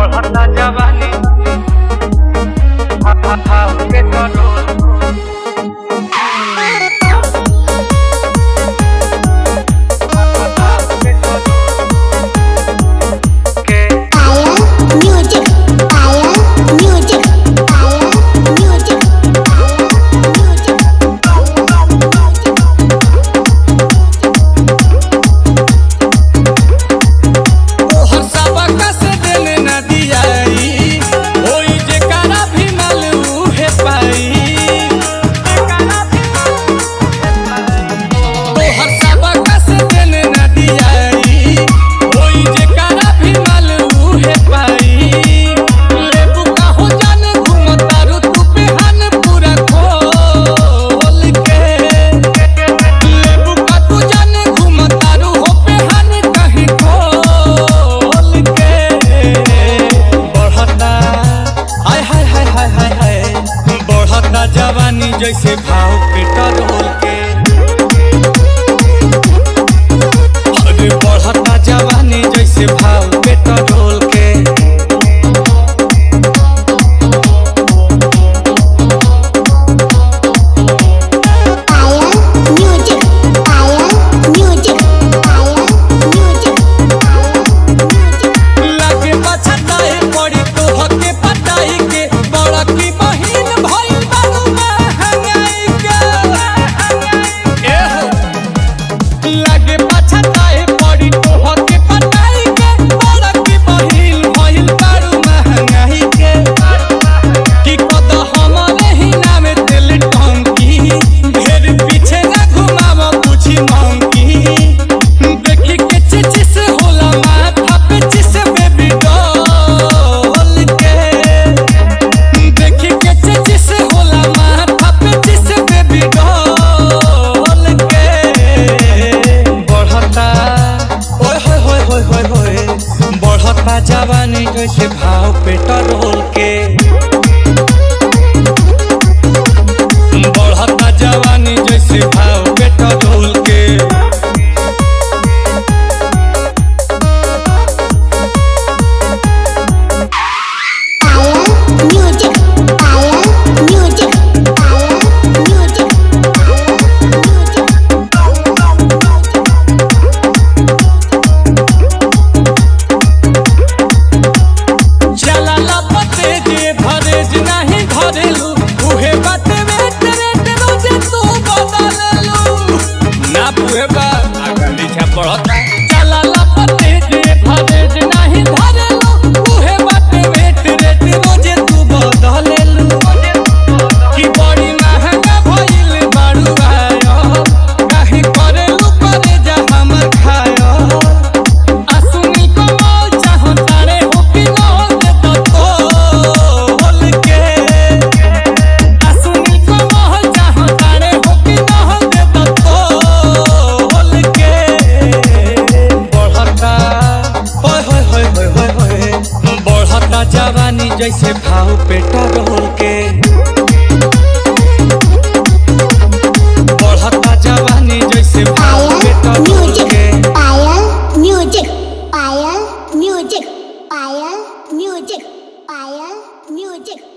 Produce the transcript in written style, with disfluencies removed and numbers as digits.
बढ़ता जवानी के करोल जवानी जैसे भाव पेट्रोल के अरे बढ़ता जवानी जैसे भाव पेट्रोल के लागे बचताए पड़ी तो हके पटाई के बड़ा की बहिन भाई लागे पछताए पड़ी तो हके पटाई के बड़ा की बहिन भइल बारू महंगाई के की कद हमरे ही नाम तेल टंकी ढेर पीछे ना घुमाव पूछी मंकी देखी के चिचिस होला माथा पे चिस बेबी डॉल के देखी के चिचिस होला माथा पे चिस बेबी डॉल के बढ़ता जवानी जैसे भाव पेट्रोल के बढ़ता जवानी जैसे भाव पेट्रोल के नहीं धरेलू उहे बात वेट रेट रोजे तू बदललू ना पुहे बा आगली छा पड़ता चला लपते जे भरेज नहीं धरेलू उहे बात वेट रेट रोजे तू बदललू की बड़ी महंगा भइल बाड़ू आयो काहे करेलू करे जा हमर खायो असुनी कमाल चाहो तारे हो कि न हो दे तो जवानी जैसे भाव पेट्रोल के बढ़ता जवानी जैसे भाव पेट्रोल के music Payal music Payal music Payal music